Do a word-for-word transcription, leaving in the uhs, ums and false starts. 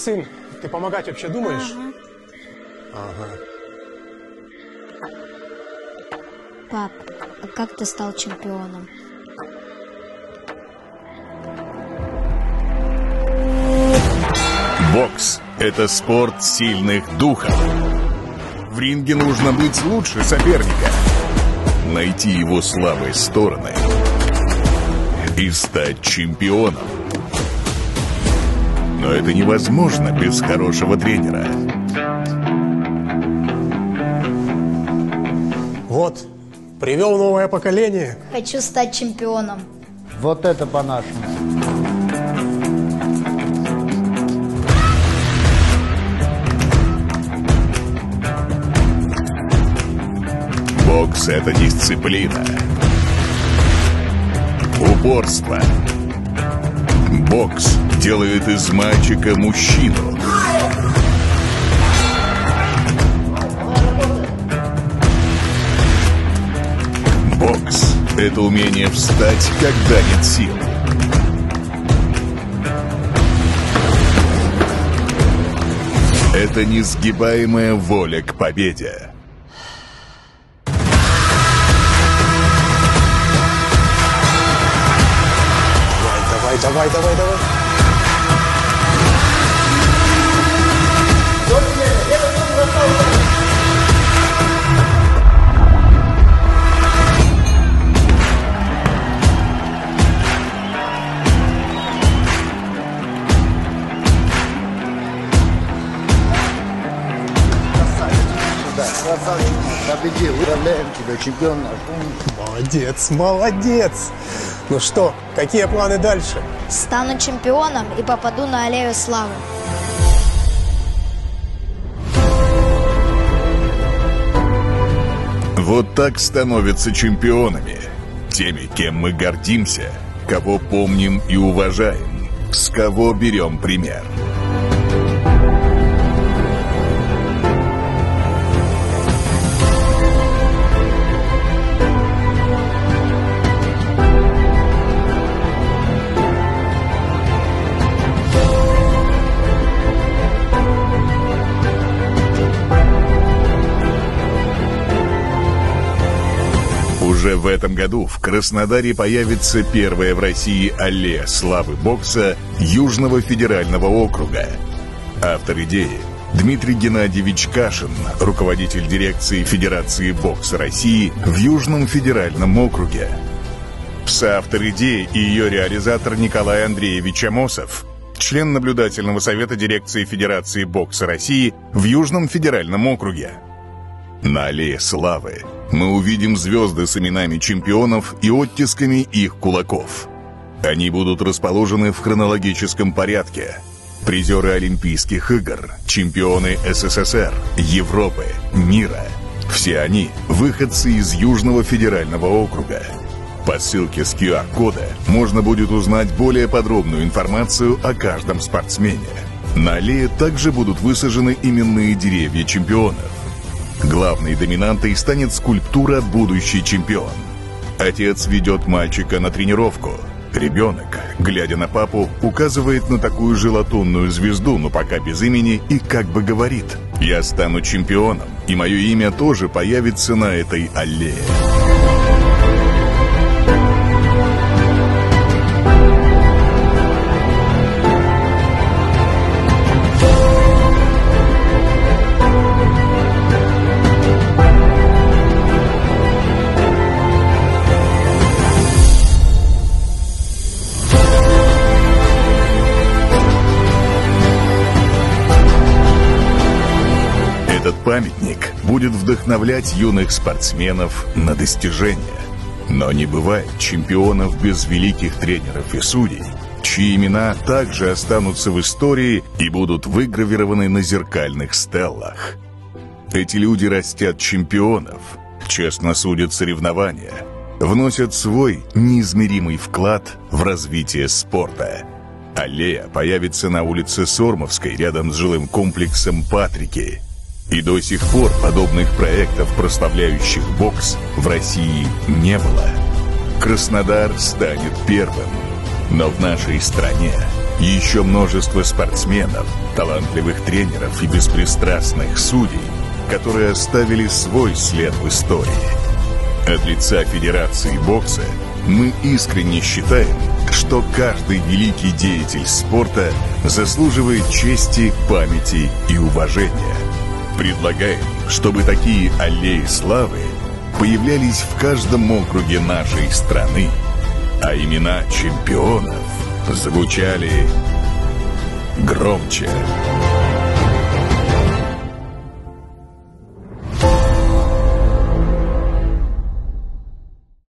сын, ты помогать вообще думаешь? Ага. Ага. Пап, а как ты стал чемпионом? Бокс – это спорт сильных духов. В ринге нужно быть лучше соперника, найти его слабые стороны и стать чемпионом. Но это невозможно без хорошего тренера. Вот, привел новое поколение. Хочу стать чемпионом. Вот это по-нашему. Бокс – это дисциплина, упорство. Бокс делает из мальчика мужчину. Бокс – это умение встать, когда нет сил. Это несгибаемая воля к победе. Давай, давай, давай. Красавчик, победил, поздравляем тебя, чемпион наш. Молодец, молодец. Ну что, какие планы дальше? Стану чемпионом и попаду на аллею славы. Вот так становятся чемпионами. Теми, кем мы гордимся, кого помним и уважаем, с кого берем пример. Уже в этом году в Краснодаре появится первая в России аллея славы бокса Южного федерального округа. Автор идеи – Дмитрий Геннадьевич Кашин, руководитель дирекции Федерации бокса России в Южном федеральном округе. Соавтор идеи и ее реализатор Николай Андреевич Амосов, член наблюдательного совета дирекции Федерации бокса России в Южном федеральном округе. На аллее славы мы увидим звезды с именами чемпионов и оттисками их кулаков. Они будут расположены в хронологическом порядке. Призеры Олимпийских игр, чемпионы СССР, Европы, мира. Все они – выходцы из Южного федерального округа. По ссылке с ку ар кода можно будет узнать более подробную информацию о каждом спортсмене. На аллее также будут высажены именные деревья чемпионов. Главной доминантой станет скульптура «Будущий чемпион». Отец ведет мальчика на тренировку. Ребенок, глядя на папу, указывает на такую же латунную звезду, но пока без имени, и как бы говорит: «Я стану чемпионом, и мое имя тоже появится на этой аллее». Этот памятник будет вдохновлять юных спортсменов на достижения. Но не бывает чемпионов без великих тренеров и судей, чьи имена также останутся в истории и будут выгравированы на зеркальных стеллах. Эти люди растят чемпионов, честно судят соревнования, вносят свой неизмеримый вклад в развитие спорта. Аллея появится на улице Сормовской, рядом с жилым комплексом «Патрики». И до сих пор подобных проектов, прославляющих бокс, в России не было. Краснодар станет первым. Но в нашей стране еще множество спортсменов, талантливых тренеров и беспристрастных судей, которые оставили свой след в истории. От лица Федерации бокса мы искренне считаем, что каждый великий деятель спорта заслуживает чести, памяти и уважения. Предлагаем, чтобы такие аллеи славы появлялись в каждом округе нашей страны, а имена чемпионов звучали громче.